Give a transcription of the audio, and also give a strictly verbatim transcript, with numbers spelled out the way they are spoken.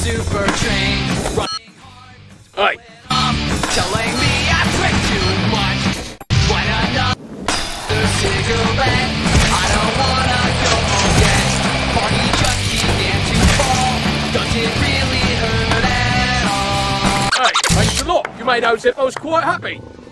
super train. Running Hey. hard, telling me I drink too much. Why not another cigarette? I don't wanna go again. Party just began to fall. Does it really hurt at all? Hey, thanks a lot. You made those hippos quite happy.